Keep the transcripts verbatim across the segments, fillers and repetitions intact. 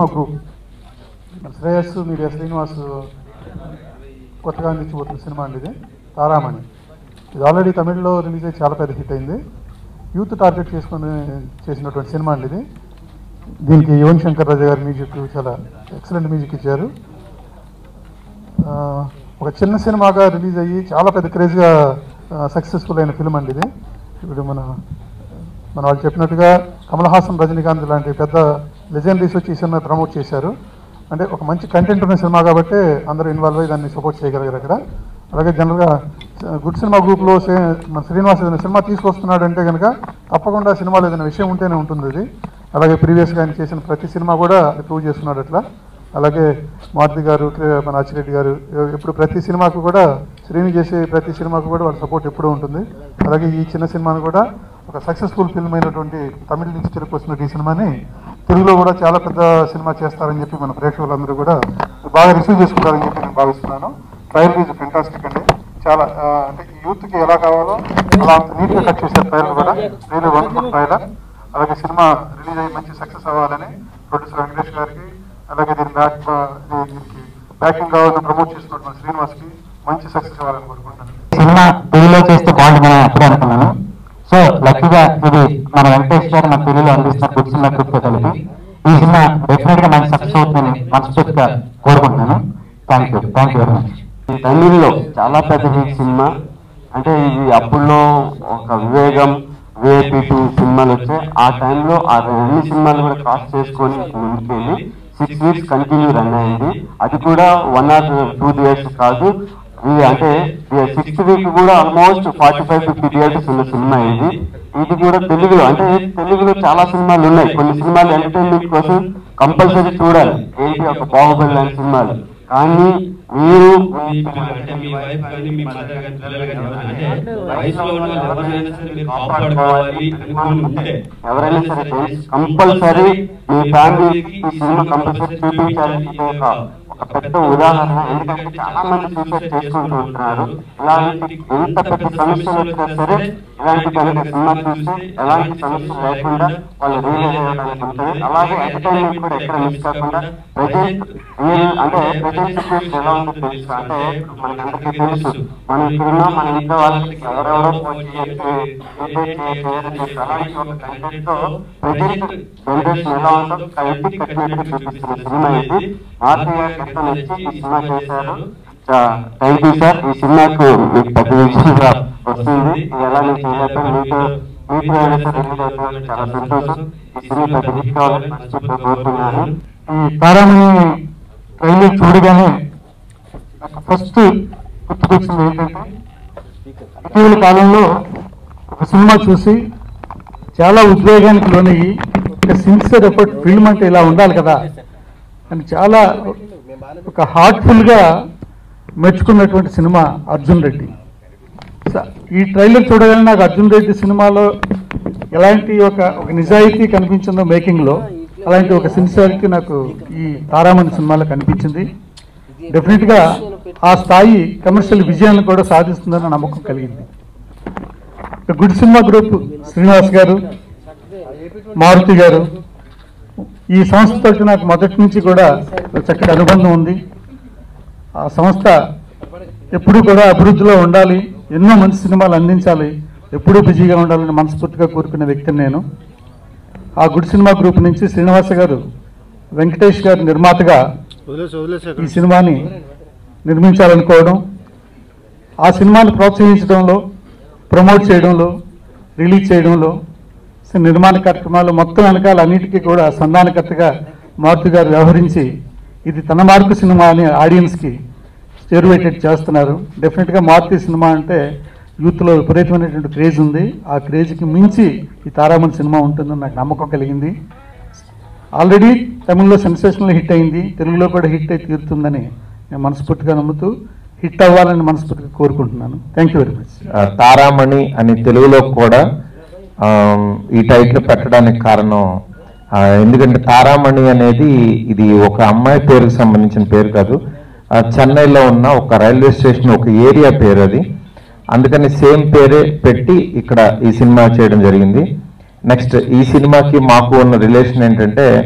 Cinema group Shreyas media Srinivas కొత్తగా అందించబోతున్న cinema అండి ఇది తారామణి. ఇది ఆల్రెడీ తమిళ్లో రిలీజ్ అయ్యి చాలా పెద్ద హిట్ అయింది. యూత్ టార్గెట్ చేసుకుని చేసినటువంటి సినిమా అండి ఇది. దీనికి యువన్ శంకర్ రాజా గారి మ్యూజిక్ చాలా ఎక్సలెంట్ మ్యూజిక్ ఇచ్చారు. ఒక చిన్న సినిమాగా రిలీజ్ అయ్యి చాలా పెద్ద క్రేజ్గా సక్సెస్ఫుల్ అయిన ఫిల్మ్ అండి ఇది. ఇప్పుడు మన మన వాళ్ళు చెప్పినట్టుగా కమల్ హాసన్, రజనీకాంత్ లాంటి పెద్ద లెజెండరీస్ వచ్చి ఈ సినిమా ప్రమోట్ చేశారు. అంటే ఒక మంచి కంటెంట్ ఉన్న సినిమా కాబట్టి అందరూ ఇన్వాల్వ్ అయ్యి దాన్ని సపోర్ట్ చేయగలిగారు అక్కడ. అలాగే జనరల్గా గుడ్ సినిమా గ్రూప్లో మన శ్రీనివాస్ ఏదైనా సినిమా తీసుకొస్తున్నాడు అంటే కనుక తప్పకుండా సినిమాలో ఏదైనా విషయం ఉంటేనే ఉంటుంది అది. అలాగే ప్రీవియస్గా ఆయన చేసిన ప్రతి సినిమా కూడా ప్రూవ్ చేస్తున్నాడు అట్లా. అలాగే మారుతి గారు, మన అచ్చిరెడ్డి గారు ఎప్పుడు ప్రతి సినిమాకు కూడా శ్రీని చేసే ప్రతి సినిమాకు కూడా వాళ్ళ సపోర్ట్ ఎప్పుడూ ఉంటుంది. అలాగే ఈ చిన్న సినిమాను కూడా ఒక సక్సెస్ఫుల్ ఫిల్మ్ అయినటువంటి తమిళ నుంచి తెలుగు వస్తున్న ఈ సినిమాని తెలుగులో కూడా చాలా పెద్ద సినిమా చేస్తారని చెప్పి మన ప్రేక్షకులందరూ కూడా బాగా రిసీవ్ చేసుకుంటారని చెప్పి నేను భావిస్తున్నాను. ట్రైలర్ ఈజ్ ఫెంటాస్టిక్ అండి. చాలా అంటే యూత్కి ఎలా కావాలో అలా నీట్గా కట్ చేశారు ట్రైలర్ కూడా. Really wonderful trailer. అలాగే సినిమా రిలీజ్ అయ్యి మంచి సక్సెస్ అవ్వాలని ప్రొడ్యూసర్ వెంకటేష్ గారికి, అలాగే దీని బ్యాక్ దీనికి బ్యాకింగ్ కావాలని ప్రమోట్ చేస్తున్నటువంటి శ్రీనివాస్కి మంచి సక్సెస్ అవ్వాలని కోరుకుంటాను. సినిమా తెలుగులో చేస్తే బాగుంటుందని అప్పుడే అనుకున్నాను. సో లక్కీగా ఇది మన వెంకటేష్ గారు మన తెలుగులో అందిస్తున్న గుడ్ సినిమా గ్రూప్తో కలిపి ఈ సినిమా డెఫినెట్ గా మంచి సక్సెస్ అవుతుందని మనస్ఫూర్తిగా కోరుకుంటున్నాను. Thank you thank you very much. తమిళ్లో చాలా పెద్ద హిట్ సినిమా. అంటే ఇది అప్పుల్లో ఒక వివేగం, విఐపి టూ సినిమాలు వచ్చాయి. ఆ టైంలో ఆ రెండు సినిమాలు కూడా క్రాస్ చేసుకొని ముందుకెళ్ళి సిక్స్ వీక్స్ కంటిన్యూ రన్ అయింది. అది కూడా వన్ ఆర్ టూ థియేటర్స్ కాదు, అంటే సిక్స్త్ వీక్ కూడా almost forty five fifty theatres ఉన్న సినిమా ఇది. ఇది కూడా తెలుగులో, అంటే తెలుగులో చాలా సినిమాలు ఉన్నాయి. కొన్ని సినిమాలు ఎంటర్టైన్మెంట్ కోసం కంపల్సరీ చూడాలి, ఏంటి ఒక బాహుబలి లాంటి సినిమాలు. కానీ మీరు ఎవరైనా సరే కంపల్సరీ మీ ఫ్యామిలీకి ఈ సినిమా కంపల్సరీ చూపించాలని ఒక పెద్ద ఉదాహరణ. ఎందుకంటే చాలా మంది సూసైడ్ చేసుకుంటూ ఉంటున్నారు. ఇలాంటి ఎంత పెద్ద సమస్యలు వచ్చినా సరే ఇలాంటి కనుక సినిమా చూసి ఎలాంటి సమస్యలు లేకుండా వాళ్ళు రియలైజ్ అవ్వడానికి ఉంటుంది. అలాగే ఎంటర్టైన్మెంట్ కూడా ఎక్కడ మిస్ కాకుండా ప్రజెంట్ అంటే ప్రజెంట్ సిచ్యువేషన్ ఎలా ఉందో తెలుసు. అంటే మనకి అందరికీ తెలుసు, మనం ఇక్కడున్నా మన ఇంట్లో వాళ్ళకి ఎవరెవరో అలాంటి ఒక కంటెంట్ తో ప్రజెంట్ జనరేషన్ ఎలా ఉందో కరెక్ట్ కట్టినట్టు చూపిస్తున్న సినిమా ఇది. మారుతి ఎంతో నచ్చి ఈ సినిమా చేశారు. Thank you sir. ఈ సినిమాకు మీకు పెద్ద విషయంగా వస్తుంది. ఎలా నేను చేయలేక మీతో మీకు చాలా సంతోషం. ఈ సినిమా పెద్ద హిట్ కావాలని మనస్ఫూర్తిగా కోరుతున్నాను. ఈ తారామణి ట్రైలర్ చూడగానే ఫస్ట్ గుర్తుకొచ్చింది ఏంటంటే ఇటీవల కాలంలో ఒక సినిమా చూసి చాలా ఉద్వేగానికి లోనయ్యి ఒక సిన్సియర్ ఎఫర్ట్ ఫిల్మ్ అంటే ఇలా ఉండాలి కదా అని చాలా ఒక హార్ట్ఫుల్గా మెచ్చుకున్నటువంటి సినిమా అర్జున్ రెడ్డి. ఈ ట్రైలర్ చూడగానే నాకు అర్జున్ రెడ్డి సినిమాలో ఎలాంటి ఒక ఒక నిజాయితీ కనిపించిందో మేకింగ్లో, అలాంటి ఒక సిన్సియారిటీ నాకు ఈ తారామణి సినిమాలో కనిపించింది. డెఫినెట్గా ఆ స్థాయి కమర్షియల్ విజయాన్ని కూడా సాధిస్తుందన్న నమ్మకం కలిగింది. గుడ్ సినిమా గ్రూప్ శ్రీనివాస్ గారు, మారుతి గారు, ఈ సంస్థతో నాకు మొదటి నుంచి కూడా చక్కటి అనుబంధం ఉంది. ఆ సంస్థ ఎప్పుడూ కూడా అభివృద్ధిలో ఉండాలి, ఎన్నో మంచి సినిమాలు అందించాలి, ఎప్పుడూ బిజీగా ఉండాలని మనస్ఫూర్తిగా కోరుకునే వ్యక్తిని నేను. ఆ గుడ్ సినిమా గ్రూప్ నుంచి శ్రీనివాస గారు వెంకటేష్ గారు నిర్మాతగా ఈ సినిమాని నిర్మించాలనుకోవడం, ఆ సినిమాని ప్రోత్సహించడంలో, ప్రమోట్ చేయడంలో, రిలీజ్ చేయడంలో, నిర్మాణ కార్యక్రమాలు మొత్తం వెనకాల అన్నిటికీ కూడా సంధానకర్తగా మారుతి గారు వ్యవహరించి ఇది తన మార్కు సినిమా అని ఆడియన్స్కి చేరువేటెడ్ చేస్తున్నారు. డెఫినెట్గా మారుతి సినిమా అంటే యూత్లో విపరీతమైనటువంటి క్రేజ్ ఉంది. ఆ క్రేజ్కి మించి ఈ తారామణి సినిమా ఉంటుందని నాకు నమ్మకం కలిగింది. ఆల్రెడీ తమిళ్లో సెన్సేషనల్ హిట్ అయింది, తెలుగులో కూడా హిట్ అయి తీరుతుందని నేను మనస్ఫూర్తిగా నమ్ముతూ హిట్ అవ్వాలని మనస్ఫూర్తిగా కోరుకుంటున్నాను. Thank you very much. Taramani అని తెలుగులో కూడా ఈ టైటిల్ పెట్టడానికి కారణం ఎందుకంటే తారామణి అనేది ఇది ఒక అమ్మాయి పేరుకు సంబంధించిన పేరు కాదు, చెన్నైలో ఉన్న ఒక రైల్వే స్టేషన్ ఒక ఏరియా పేరు అది. అందుకని సేమ్ పేరే పెట్టి ఇక్కడ ఈ సినిమా చేయడం జరిగింది. నెక్స్ట్ ఈ సినిమాకి మాకు ఉన్న రిలేషన్ ఏంటంటే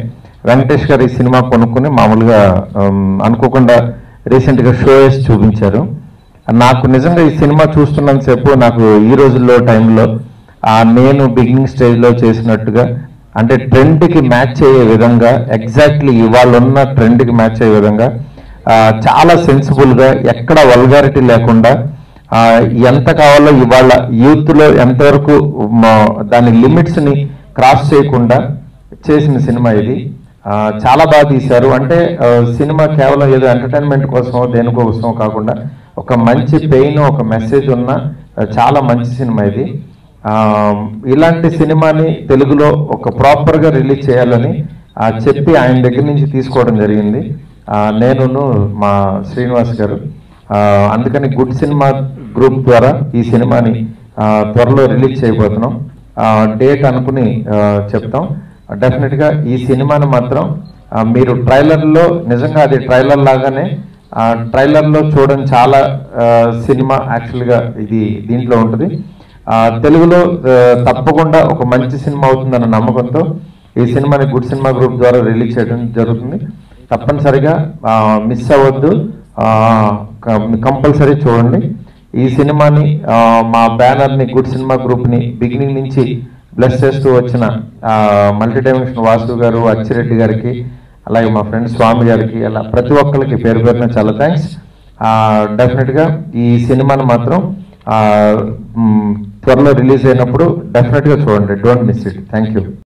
వెంకటేష్ గారు ఈ సినిమా కొనుక్కుని మామూలుగా అనుకోకుండా రీసెంట్గా షో వేసి చూపించారు. నాకు నిజంగా ఈ సినిమా చూస్తున్నంతసేపు నాకు ఈ రోజుల్లో టైంలో నేను బిగినింగ్ స్టేజ్లో చేసినట్టుగా, అంటే ట్రెండ్కి మ్యాచ్ అయ్యే విధంగా, ఎగ్జాక్ట్లీ ఇవాళ ఉన్న ట్రెండ్కి మ్యాచ్ అయ్యే విధంగా చాలా సెన్సిబుల్గా, ఎక్కడ వల్గారిటీ లేకుండా, ఎంత కావాలో ఇవాళ యూత్లో ఎంతవరకు దాని లిమిట్స్ని క్రాస్ చేయకుండా చేసిన సినిమా ఇది. చాలా బాగా తీశారు. అంటే సినిమా కేవలం ఏదో ఎంటర్టైన్మెంట్ కోసం దేనికోసం కాకుండా ఒక మంచి పెయిన్, ఒక మెసేజ్ ఉన్న చాలా మంచి సినిమా ఇది. ఇలాంటి సినిమాని తెలుగులో ఒక ప్రాపర్గా రిలీజ్ చేయాలని చెప్పి ఆయన దగ్గర నుంచి తీసుకోవడం జరిగింది నేనును మా శ్రీనివాస్ గారు. అందుకని గుడ్ సినిమా గ్రూప్ ద్వారా ఈ సినిమాని త్వరలో రిలీజ్ చేయబోతున్నాం. డేట్ అనుకుని చెప్తాం. డెఫినెట్గా ఈ సినిమాని మాత్రం మీరు ట్రైలర్లో, నిజంగా అది ట్రైలర్ లాగానే, ట్రైలర్లో చూడడం చాలా సినిమా యాక్చువల్గా ఇది దీంట్లో ఉంటుంది. తెలుగులో తప్పకుండా ఒక మంచి సినిమా అవుతుందన్న నమ్మకంతో ఈ సినిమాని గుడ్ సినిమా గ్రూప్ ద్వారా రిలీజ్ చేయడం జరుగుతుంది. తప్పనిసరిగా మిస్ అవ్వద్దు, కంపల్సరీ చూడండి ఈ సినిమాని. మా బ్యానర్ని, గుడ్ సినిమా గ్రూప్ని బిగినింగ్ నుంచి బ్లెస్ చేస్తూ వచ్చిన మల్టీ డైమెన్షన్ వాసు గారు, అచ్చిరెడ్డి గారికి, అలాగే మా ఫ్రెండ్ స్వామి గారికి, అలా ప్రతి ఒక్కరికి పేరు పేరున చాలా థ్యాంక్స్. డెఫినెట్గా ఈ సినిమాని మాత్రం త్వరలో రిలీజ్ అయినప్పుడు డెఫినెట్గా చూడండి. Don't miss it. Thank you.